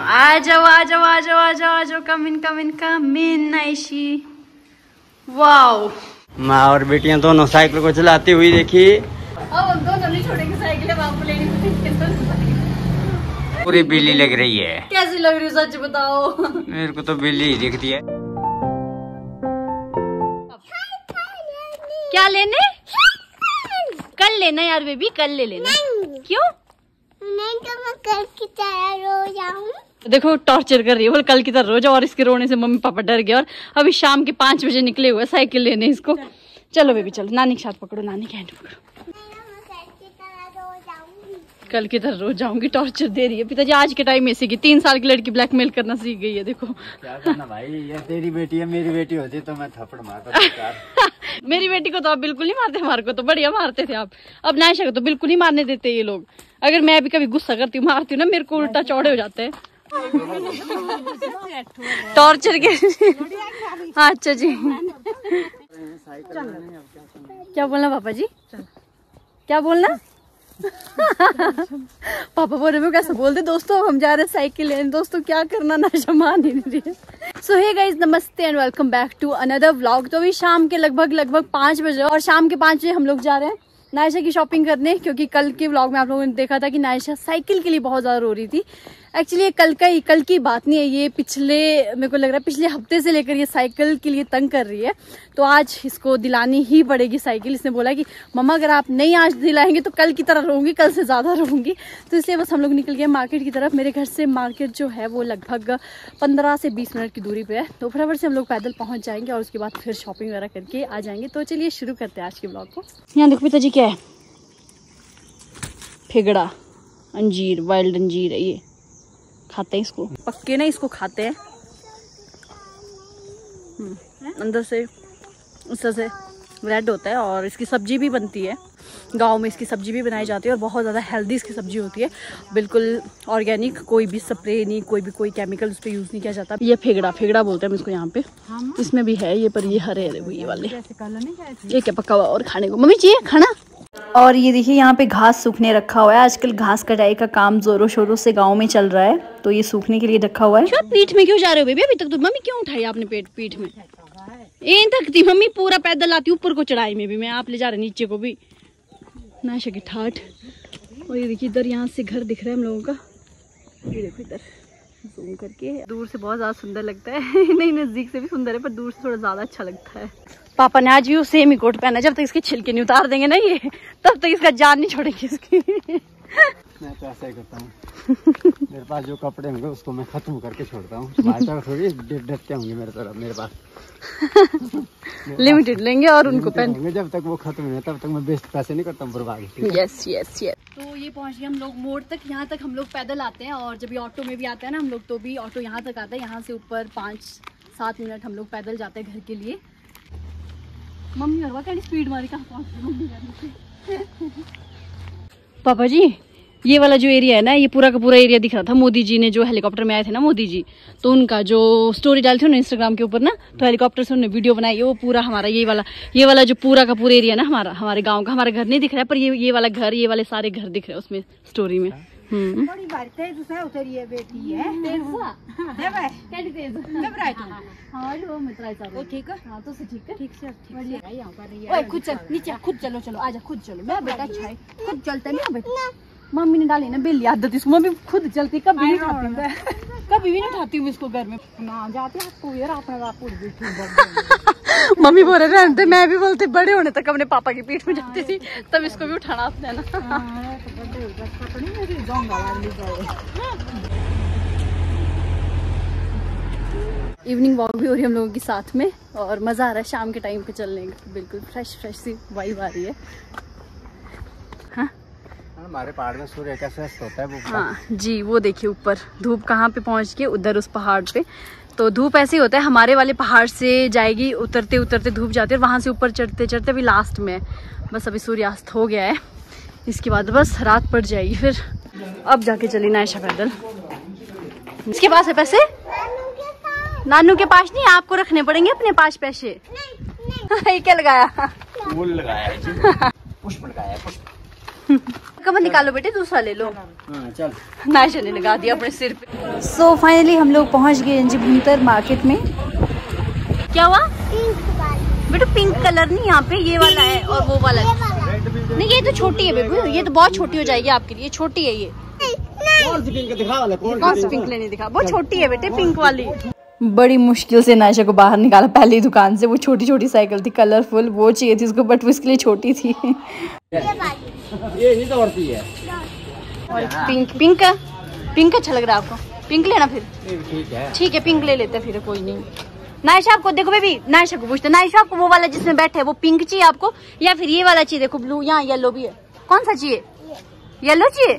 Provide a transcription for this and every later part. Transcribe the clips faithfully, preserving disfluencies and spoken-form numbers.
आ जाओ आ जाओ आ जाओ आ जाओ आ जाओ, come in come in come in Ayshi. Wow, माँ और बेटियां दोनों साइकिल को चलाती हुई देखी। अब दोनों नहीं छोड़ेंगे साइकिल, बापू लेनी पड़ेगी। पूरी बिल्ली लग रही है। कैसी लग रही है सच बताओ? मेरे को तो बिल्ली ही दिखती है। क्या लेने? कल लेना यार बेबी, कल ले लेना। क्यों? नहीं तो मैं कल की तरह रो जाऊं। देखो टॉर्चर कर रही है, बोल कल की तरह रो जाओ। और इसके रोने से मम्मी पापा डर गए और अभी शाम के पाँच बजे निकले हुए साइकिल लेने इसको। चलो बेबी चलो, नानी के साथ पकड़ो, नानी के हैंड पकड़ो। कल की तरह रोज जाऊंगी, टॉर्चर दे रही है। पिताजी आज के टाइम में सीखी, तीन साल की लड़की ब्लैकमेल करना सीख गई है। देखो क्या करना भाई, ये तेरी बेटी है, मेरी बेटी होती तो मैं थप्पड़ मारता। मेरी बेटी को तो आप बिल्कुल नहीं मारते, हमारे को तो बढ़िया मारते थे आप। अब नायशा को तो बिल्कुल नहीं मारने देते ये लोग। अगर मैं भी कभी गुस्सा करती हूँ, मारती हूँ ना, मेरे को उल्टा चौड़े हो जाते हैं टॉर्चर के। अच्छा जी, क्या बोलना पापा जी, क्या बोलना? पापा बोल रहे कैसे बोलते दोस्तों, हम जा रहे हैं साइकिल लेने। दोस्तों क्या करना, नायशा मान ही नहीं रही है। So hey guys, namaste and welcome back to another vlog. तो अभी शाम के लगभग लगभग पाँच बजे और शाम के पाँच बजे हम लोग जा रहे हैं नायशा की शॉपिंग करने, क्योंकि कल के व्लॉग में आप लोगों ने देखा था कि नायशा साइकिल के लिए बहुत ज्यादा रो रही थी। एक्चुअली ये कल का ही कल की बात नहीं है, ये पिछले मेरे को लग रहा है पिछले हफ्ते से लेकर ये साइकिल के लिए तंग कर रही है। तो आज इसको दिलानी ही पड़ेगी साइकिल। इसने बोला कि मम्मा अगर आप नहीं आज दिलाएंगे तो कल की तरह रहूंगी, कल से ज्यादा रहूंगी। तो इसलिए बस हम लोग निकल गए मार्केट की तरफ। मेरे घर से मार्केट जो है वो लगभग पंद्रह से बीस मिनट की दूरी पे है। तो फटाफट से हम लोग पैदल पहुंच जाएंगे और उसके बाद फिर शॉपिंग वगैरह करके आ जाएंगे। तो चलिए शुरू करते हैं आज के ब्लॉग को। यहाँ देखो पिताजी क्या है, फिगड़ा अंजीर, वाइल्ड अंजीर है ये। खाते हैं इसको, पक्के ना इसको खाते हैं। अंदर से इस तरह से रेड होता है और इसकी सब्जी भी बनती है। गांव में इसकी सब्जी भी बनाई जाती है और बहुत ज़्यादा हेल्दी इसकी सब्जी होती है, बिल्कुल ऑर्गेनिक, कोई भी स्प्रे नहीं, कोई भी कोई केमिकल उस पर यूज़ नहीं किया जाता। ये फेगड़ा फेगड़ा बोलते हैं हम इसको यहाँ पे। इसमें भी है ये, पर ये हरे हरे ये वाले। ये क्या पका हुआ और खाने को मम्मी चाहिए खाना। और ये देखिए यहाँ पे घास सूखने रखा हुआ है। आजकल घास कटाई का काम जोरों शोरों से गांव में चल रहा है, तो ये सूखने के लिए रखा हुआ है। पीठ में क्यों जा रहे हो बेबी? अभी तक तो मम्मी क्यों उठाई आपने पेट पीठ में? इन तक थी मम्मी, पूरा पैदल आती ऊपर को, चढ़ाई में भी मैं, आप ले जा रहे नीचे को भी। नायशा की ठाठ। और ये देखिए इधर यहाँ से घर दिख रहा है हम लोगों का। ये देखो इधर जूम करके, दूर से बहुत ज्यादा सुंदर लगता है। नहीं नजदीक से भी सुंदर है, पर दूर से थोड़ा ज्यादा अच्छा लगता है। पापा ने आज भी वो सेम ही कोट पहना है। जब तक इसके छिलके नहीं उतार देंगे ना ये, तब तक इसका जान नहीं छोड़ेगी इसकी। मैं तो ऐसा ही करता हूँ। मेरे पास जो कपड़े होंगे उसको मैं खत्म करके छोड़ता हूँ। थोड़ी डटते होंगे मेरे तरफ, मेरे पास लिमिटेड लेंगे और उनको पहन। जब तक वो खत्म नहीं तब तक मैं बेस्ट पैसे नहीं करता हूँ बर्बाद। Yes yes yes. तो ये पहुँच गए हम लोग मोड़ तक। यहाँ तक हम लोग पैदल आते हैं और जब ये ऑटो में भी आते हैं ना हम लोग, तो भी ऑटो यहाँ तक आता है। यहाँ से ऊपर पाँच सात मिनट हम लोग पैदल जाते हैं घर के लिए। मम्मी और क्या स्पीड मारी, कहाँ पहुँच। पापा जी ये वाला जो एरिया है ना, ये पूरा का पूरा एरिया दिख रहा था। मोदी जी ने जो हेलीकॉप्टर में आए थे ना मोदी जी, तो उनका जो स्टोरी डाली थी ना इंस्टाग्राम के ऊपर ना, तो हेलीकॉप्टर से उन्होंने वीडियो बनाई। वो पूरा हमारा ये वाला ये वाला जो पूरा का पूरा एरिया ना हमारा, हमारे गांव का। हमारा घर नहीं दिख रहा है, पर ये ये वाला घर, ये वाले सारे घर दिख रहे हैं उसमें स्टोरी में। हम्म खुद चल नीचे, खुद चलो चलो आजा, खुद चलो। मैं बेटा अच्छा है, खुद चलता नहीं बेटा। मम्मी ने डाली ना बेली आदत इसको, मम्मी खुद चलती, कभी नहीं उठाती हूँ, कभी भी नहीं उठाती हूँ इसको घर में ना जाते आपको यार अपना। मम्मी बोल रहे थे, मैं भी बोलते बड़े होने तक अपने पापा की पीठ में जाती थी, तब इसको भी उठाना आपने ना। इवनिंग वॉक भी हो रही है हम लोगों के साथ में और मजा आ रहा है शाम के टाइम पे चलने का। बिल्कुल फ्रेश फ्रेश सी वाइब आ रही है। हाँ हमारे पहाड़ में सूर्य का अस्त होता है वो। हाँ जी, वो देखिए ऊपर धूप कहाँ पे पहुँच गई, उधर उस पहाड़ पे। तो धूप ऐसे ही होता है, हमारे वाले पहाड़ से जाएगी, उतरते उतरते धूप जाती है, वहाँ से ऊपर चढ़ते चढ़ते अभी लास्ट में बस अभी सूर्यास्त हो गया है। इसके बाद बस रात पड़ जाएगी फिर। अब जाके चली नायशा पैदल। इसके पास है पैसे? नानू के पास नहीं, आपको रखने पड़ेंगे अपने पास पैसे। नहीं, नहीं। क्या लगाया? फूल लगाया है, पुष्प लगाया है, पुष्प। कमर निकालो बेटे, दूसरा ले लो। हाँ, चल। नायशा ने लगा दिया अपने सिर पे। सो so, फाइनली हम लोग पहुंच गए एनजी भुंतर मार्केट में। क्या हुआ बेटा? पिंक कलर नहीं, यहाँ पे ये वाला है और वो वाला है। नहीं ये तो छोटी है बेबू, ये तो बहुत छोटी हो जाएगी आपके लिए, छोटी है ये। कौन सी पिंक दिखा वाला? कौन सी पिंक लेने दिखा? बहुत छोटी है बेटे पिंक वाली। बड़ी मुश्किल से नायशा को बाहर निकाला पहली दुकान से। वो छोटी छोटी साइकिल थी कलरफुल, वो चाहिए थी उसको, बट वो इसके लिए छोटी थी। ये नहीं दौड़ती है। और पिंक पिंक पिंक अच्छा लग रहा है आपको? पिंक लेना फिर? ठीक है ठीक है पिंक ले लेते फिर, कोई नहीं। नायशा आपको देखो बेबी, नायशा को पूछते, नायशा आपको वो वाला जिसमें बैठे है वो पिंक चाहिए आपको या फिर ये वाला चाहिए? देखो ब्लू, यहाँ येलो भी है। कौन सा चाहिए? येलो चाहिए?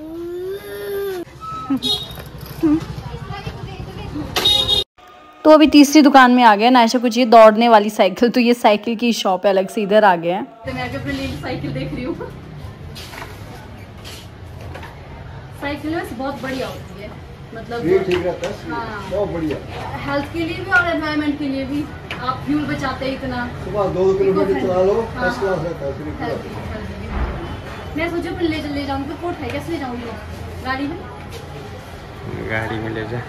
तो अभी तीसरी दुकान में आ गया। नायशा को चाहिए दौड़ने वाली साइकिल, तो ये साइकिल की शॉप है अलग से, इधर आ गया है। तो मैं आगे अपने लिए साइकिल देख रही हूँ। साइकिल वैसे बहुत बढ़िया होती है, मतलब ठीक रहता है। हाँ, बहुत बढ़िया। हेल्थ के लिए भी और एनवायरनमेंट के लिए भी। आप फ्यूल बचाते हैं इतना, सुबह दो किलोमीटर चला लो, फर्स्ट क्लास रहता है। मैं सोचा फिर ले ले जाऊंगी, तो कोट है कैसे ले जाऊंगी? गाड़ी में गाड़ी में ले जा।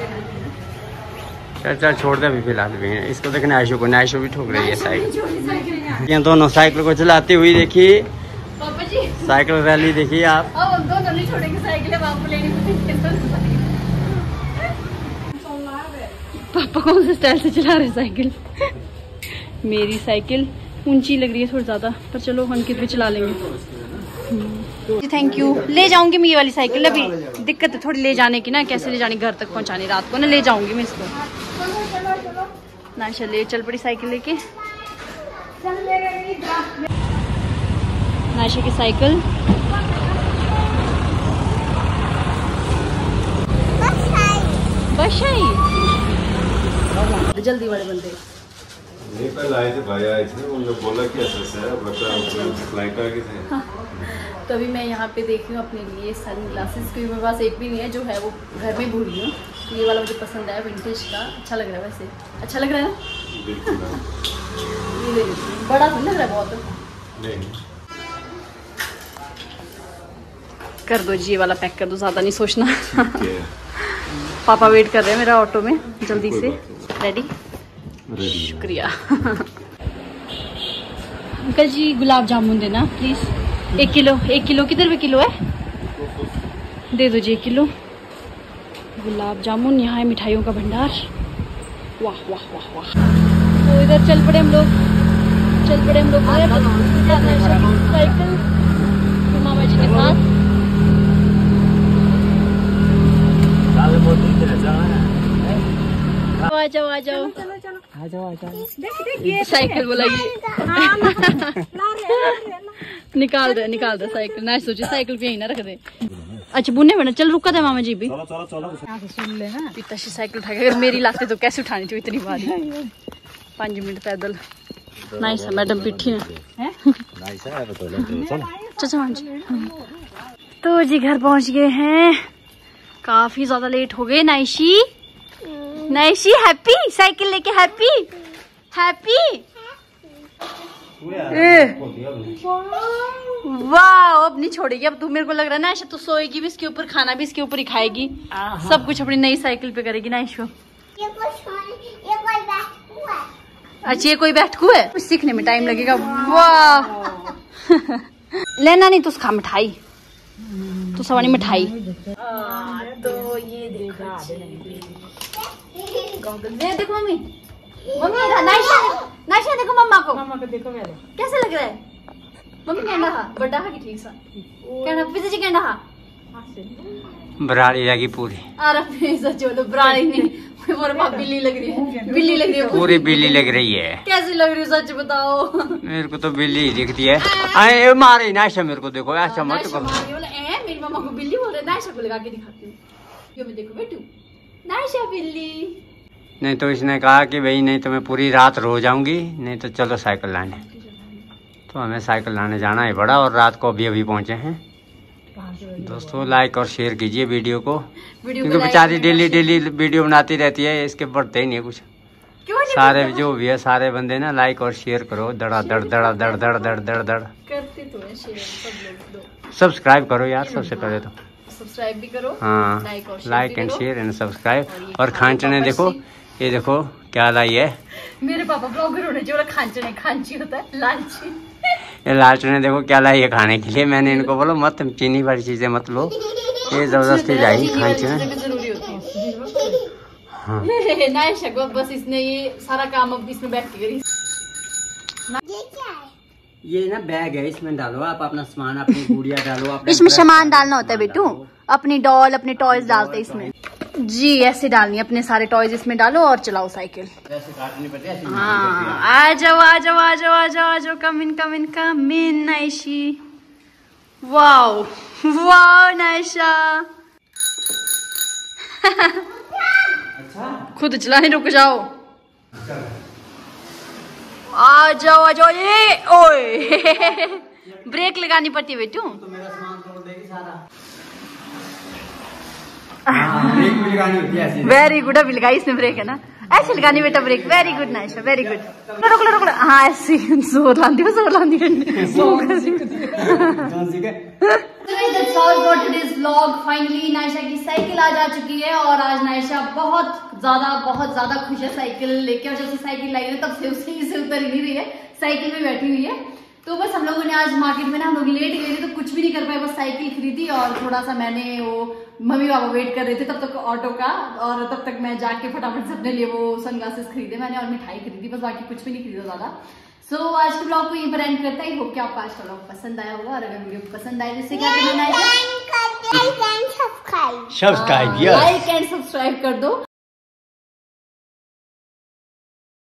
चल चल छोड़ दे अभी फिलहाल भी। इसको देखना आयशु को, नायशु भी ठोक रही है साइकिल। ये दोनों साइकिल को चलाती हुई देखिए, पापा जी साइकिल रैली देखिए आप। अब हम दोनों नहीं छोड़ेंगे साइकिल, अब आपको लेनी पड़ेगी। पापा कौन से स्टाइल से चला रहे साइकिल? मेरी साइकिल ऊंची लग रही है थोड़ी ज्यादा, पर चलो अंकित भी चला लेंगे। Thank you. ले जाऊंगी मैं ये वाली साइकिल। अभी दिक्कत है थोड़ी ले जाने की ना, कैसे ले जानी घर तक पहुंचानी, रात को ना ले जाऊंगी मैं इसको। नायशा ले चल पड़ी साइकिल लेके। नायशा की साइकिल। बस आई जल्दी बड़े बंदे। नहीं कल आए थे, भाई आए थे, उन्होंने बोला कि ऐसा ऐसा है, बच्चा फ्लाइट आ गए थे। तो अभी मैं यहाँ पे देख रही हूँ अपने लिए सन ग्लासेस, क्योंकि मेरे पास एक भी नहीं है, जो है वो घर में भूल रही हूँ। तो ये वाला मुझे पसंद है, विंटेज का, अच्छा लग रहा है। वैसे अच्छा लग रहा है ना? बिल्कुल ये ले लेती हूँ, बड़ा तो लग रहा है बहुत। नहीं कर दो जी, ये वाला पैक कर दो, ज़्यादा नहीं सोचना। पापा वेट कर रहे हैं मेरा ऑटो में, जल्दी से। रेडी? शुक्रिया। अंकल जी गुलाब जामुन देना प्लीज़, एक किलो। एक किलो कितने रुपए किलो है? दे दो जी एक किलो गुलाब जामुन। यहाँ है मिठाइयों का भंडार। वाह वाह वाह वाह। तो इधर चल पड़े हम लोग, चल पड़े हम लोग साइकिल मामा जी के साथ। आ जाओ आ जाओ आ जाओ आ जाओ। साइकिल बोला निकाल दे निकाल दे साइकिल। ना सोचे साइकिल पे यही ना रख दे। अच्छा बुने बना, चल रुका दे मामा जी भी। सुन ले ना, पिताश्री साइकिल उठा के, अगर मेरी लाते तो कैसे उठानी थी इतनी भारी। पाँच मिनट पैदल। नाइस मैडम पिट्ठी है। चाचा हाँ जी। तो जी घर पहुंच गए हैं, काफी ज्यादा लेट हो गए। नाइशी नाइशी हैप्पी साइकिल लेके, हैप्पी हैप्पी। वाह अब नहीं छोड़ेगी अब तू, मेरे को लग रहा है ना ऐसा तू सोएगी भी इसके ऊपर, खाना भी इसके ऊपर ही खाएगी, सब कुछ अपनी नई साइकिल पे करेगी ना ऐशो। अच्छा ये कोई बैठकू है, कुछ सीखने में टाइम लगेगा। वाह लेना नहीं तो खा मिठाई, तो सवानी मिठाई। तो ये देखो देखो मम्मी, मम्मी नायशा नायशा देखो मम्मा को, मम्मा को देखो पहले कैसे लग रहा है। मम्मी कहना हा बड़ा हा कि ठीक सा कहना, पिता जी कहना हा बराड़ी लगी पूरी। अरे सच बोलो बराड़ी नहीं, मेरे पास बिल्ली लग रही है, बिल्ली लग रही है पूरी बिल्ली लग रही है। कैसी लग रही है सच बताओ। मेरे को तो बिल्ली ही दिखती है। आए मारे नायशा मेरे को देखो, ऐसा मत करो। मेरी मम्मा को बिल्ली बोल रहे, नायशा को लगा के दिखाती हूँ। यो मैं देखो बेटू नायशा बिल्ली। नहीं तो इसने कहा कि भाई नहीं तो मैं पूरी रात रो जाऊंगी, नहीं तो चलो साइकिल लाने। तो हमें साइकिल लाने जाना है बड़ा, और रात को अभी अभी पहुंचे हैं। दोस्तों लाइक और शेयर कीजिए वीडियो को, क्योंकि बेचारी डेली डेली वीडियो बनाती रहती है, इसके बढ़ते ही नहीं कुछ। सारे जो भी है सारे बंदे ना लाइक और शेयर करो, दड़ा दड़ दड़ा दड़ दड़ दड़ दड़ दड़ करते तो है शेयर सब लोग। सब्सक्राइब करो यार सबसे पहले तो, सब्सक्राइब भी करो, हाँ like and share and subscribe. और खांचने देखो, ये देखो क्या लाई है, मेरे पापा ब्लॉगर होने जो खांचने खांची होता है लालची। ये लालचने देखो क्या लाई है खाने के लिए। मैंने इनको बोलो मत चीनी वाली चीजें मत लो, ये जबरदस्ती लाई खांचने जरूरी होती है। हाँ। नायशा बस इसने ये सारा काम अब इसमें बैठ के करी। ये क्या है? ये ना बैग है, इसमें डालो आप अपना सामान, अपनी गुड़िया डालो, अपना इसमें सामान डालना होता है बेटू, अपनी डॉल अपने टॉयज डालते इसमें जी, ऐसे डालनी अपने सारे टॉयज इसमें डालो और चलाओ साइकिल। हाँ आ जाओ आ जाओ आ जाओ आ जाओ आ जाओ, come in come in come in Naishi. Wow wow Naisha खुद चलाने रुक जाओ, आ जाओ आ जाओ। ये ओए ब्रेक लगानी पड़ती है बेटू, तो मेरा सामान तोड़ देगी सारा। ब्रेक भी लगानी होती है ऐसे। वेरी गुड, अभी लगाई इसने ब्रेक है ना, ऐसे लगानी बेटा brake. Very good Naisha very good. रुक लो रुक लो, हाँ ऐसे जोर लांदी हो जोर लांदी फाइनली नाइशा की साइकिल आ जा चुकी है और आज नाइशा बहुत ज्यादा बहुत ज्यादा खुश है साइकिल लेके। और जब से साइकिल लाई है तब से उसे से उतर ही नहीं रही है, साइकिल में बैठी हुई है। तो बस हम लोगों ने आज मार्केट में ना हम लोग लेट गए थे तो कुछ भी नहीं कर पाए, बस साइकिल खरीदी और थोड़ा सा मैंने वो मम्मी पापा वेट कर रहे थे तब तक ऑटो का, और तब तक मैं जाके फटाफट से अपने लिए वो सनग्लासेस खरीदे मैंने और मिठाई खरीदी, बस बाकी कुछ भी नहीं खरीदा ज्यादा। सो so, आज के ब्लॉग को यहीं पर एंड करता है। होप कि आपको आज का ब्लॉग पसंद आया होगा, और अगर वीडियो पसंद आए जिससे क्या करना है, सब्सक्राइब लाइक एंड सब्सक्राइब कर दो।